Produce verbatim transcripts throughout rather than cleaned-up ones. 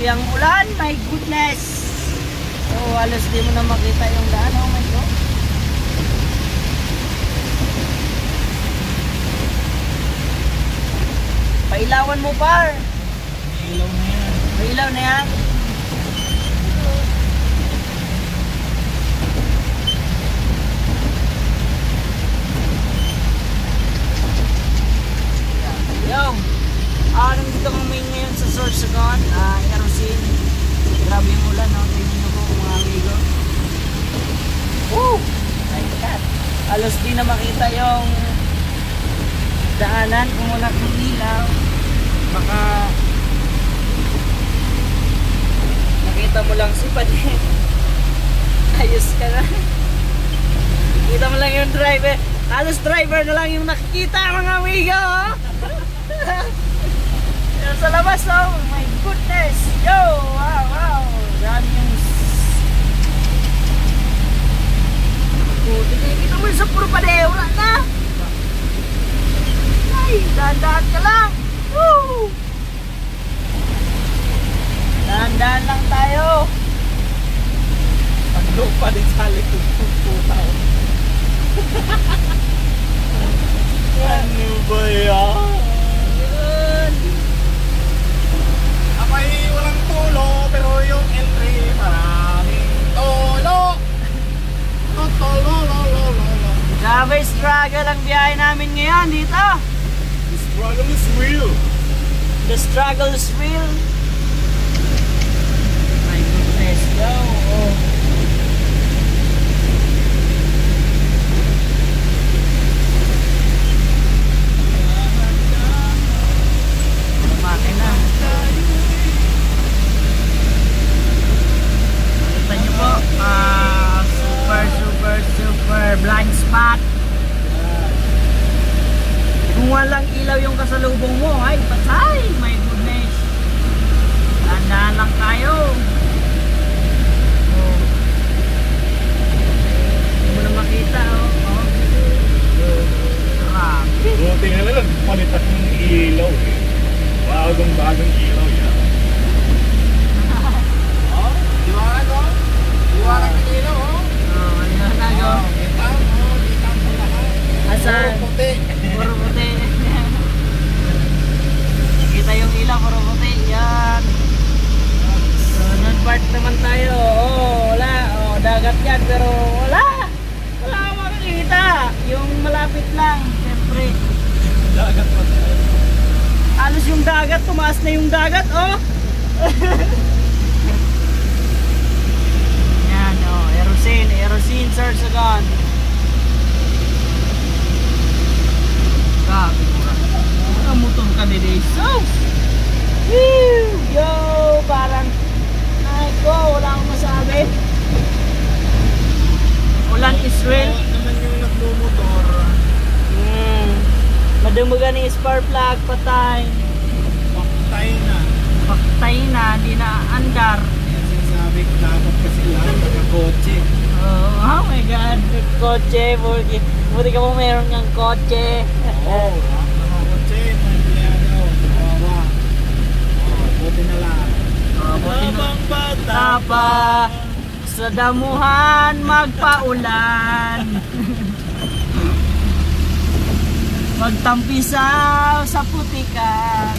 Grabe ang ulan, my goodness. Oh, halos di mo na makita yung daan. Oh my God. Pailawan mo, par. Ilaw na yan. Pailaw na yan. Yo, ah, nandito kami ngayon sa Sorsogon, ah, Erosin. Grabe yung ulan, no? Tingnan nyo po mga amigo. Woo! My God. Halos di na makita yung daanan kung wala kang ilaw. Baka nakita mo lang si Padin. Ayos ka na. Nakita mo lang yung driver. Halos driver na lang yung nakikita, mga amigo. Yan sa labas, oh my goodness. Yo, wow, wow. Yan yung buti kayo, kita mo yung sa puro padeura na. Ay, dahan-dahan ka lang. Woo! Dahan-dahan lang tayo. Paglo pa din sa likod ng puta. Ano ba yan? Apay walang tulo, pero yung entry maraming tulo. Tulo, lo, lo, lo, lo. Grabe struggle ang biyahe namin ngayon dito. The struggle is real. The struggle is real. My goodness, yo. Oh. Makina. Kita nyo po, uh, super, super, super blind spot. Kung walang ilaw yung kasalubong mo, ay patay, my goodness. Dahan-dahan lang tayo. Oh. Hindi mo na makita, oh. Oh. Grabe. Buti nga lang, palitan yung ilaw eh. Bagong-bagong ilaw yan. Oh, liwanag oh. Liwanag ng ilaw oh. Oh, liwanag oh. Kita mo, kita mo lahat. Asan? Puro puti. Puro puti. Kita yung ilaw, puro puti. Yan. So, non-park naman tayo. Oh, wala. Oh, dagat yan, pero wala. Wala akong makikita. Yung malapit lang, siyempre. Dagat pa tayo. Halos yung dagat, tumaas na yung dagat, oh. Yan, oh, Erosin, Erosin, Sorsogon. Grabe ko lang. Ang motor ka nila, so. Woo! Yo, parang, ay ko, wala akong masabi. Ulan Israel. Naman yung nagmumotor. Hmm. Madumugan ni spark plug, patay. Paktay na. Paktay na, di na andar. Yan sinasabi ko dapat kasi lang nakakotse. Oh, oh my God, kotse, buti, buti ka mo meron ng kotse. Oo, nakakotse. Mandiano, kawawa. Oh, buti na lang. Oh, buti na. Habang bata Tapa, sa damuhan magpaulan. Magtampisaw sa putikan.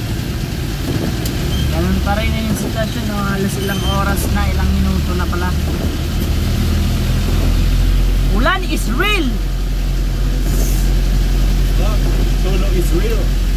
Ganun pa rin yung sitwasyon, no? Halos ilang oras na, ilang minuto na pala. Ulan is real. Tulo is real.